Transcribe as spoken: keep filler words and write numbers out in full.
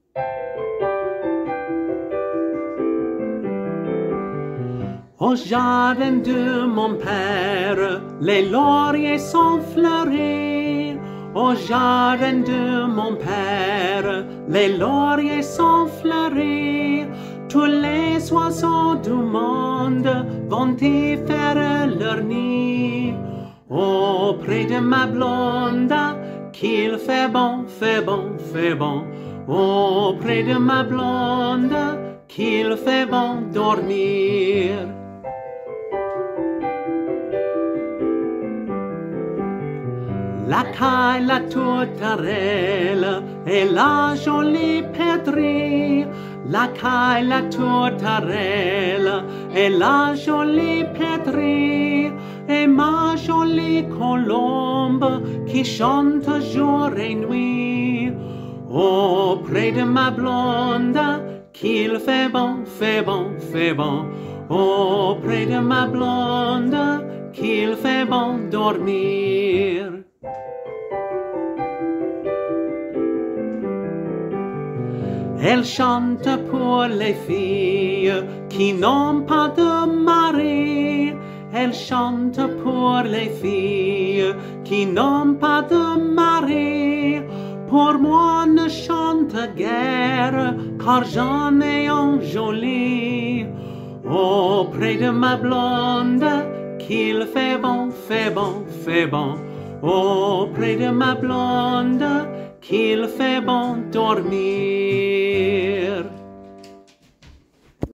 Au jardin de mon père, les lauriers sont fleuris. Au jardin de mon père, les lauriers sont fleuris. Tous les oiseaux du monde vont y faire leur nid. Auprès de ma blonde, qu'il fait bon, fait bon, fait bon. Auprès de ma blonde, qu'il fait bon dormir. La caille, la tourterelle et la jolie pétrie. La caille, la tourterelle et la jolie pétrie. Et ma jolie colombe qui chante jour et nuit. Auprès de ma blonde, qu'il fait bon, fait bon, fait bon. Auprès de ma blonde, qu'il fait bon dormir. Elle chante pour les filles qui n'ont pas de mari. Elle chante pour les filles qui n'ont pas de mari. Pour moi ne chante guère, car j'en ai un joli. Auprès de ma blonde, qu'il fait bon, fait bon, fait bon. Auprès de ma blonde, qu'il fait bon dormir.